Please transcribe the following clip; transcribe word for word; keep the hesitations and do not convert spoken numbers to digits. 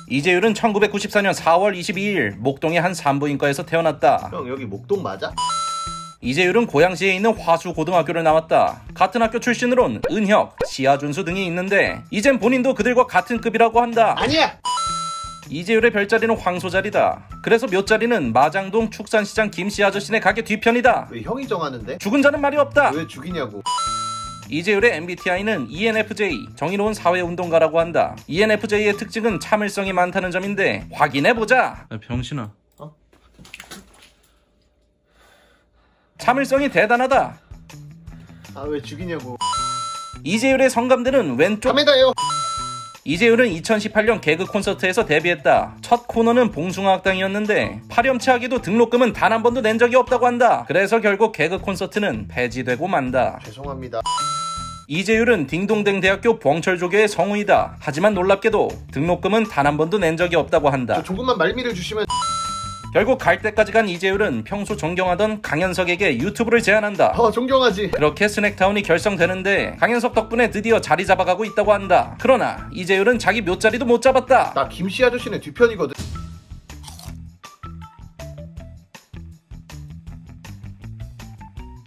이재율은 천구백구십사 년 사월 이십이일 목동의 한 산부인과에서 태어났다. 형 여기 목동 맞아? 이재율은 고양시에 있는 화수고등학교를 나왔다. 같은 학교 출신으론 은혁, 시아준수 등이 있는데 이젠 본인도 그들과 같은 급이라고 한다. 아니야! 이재율의 별자리는 황소자리다. 그래서 묘자리는 마장동 축산시장 김씨 아저씨네 가게 뒤편이다. 왜 형이 정하는데? 죽은 자는 말이 없다. 왜 죽이냐고. 이재율의 엠비티아이는 이엔에프제이, 정의로운 사회운동가라고 한다. 이엔에프제이의 특징은 참을성이 많다는 점인데 확인해보자. 야, 병신아. 어? 참을성이 대단하다. 아 왜 죽이냐고. 이재율의 성감대는 왼쪽. 감에다요. 이재율은 이천십팔 년 개그 콘서트에서 데뷔했다. 첫 코너는 봉숭아학당이었는데 파렴치하게도 등록금은 단 한 번도 낸 적이 없다고 한다. 그래서 결국 개그 콘서트는 폐지되고 만다. 죄송합니다. 이재율은 딩동댕 대학교 벙철조교의 성우이다. 하지만 놀랍게도 등록금은 단 한 번도 낸 적이 없다고 한다. 저 조금만 말미를 주시면. 결국 갈 때까지 간 이재율은 평소 존경하던 강현석에게 유튜브를 제안한다. 어 존경하지. 그렇게 스낵타운이 결성되는데 강현석 덕분에 드디어 자리 잡아가고 있다고 한다. 그러나 이재율은 자기 묘자리도 못 잡았다. 나 김씨 아저씨는 뒤편이거든.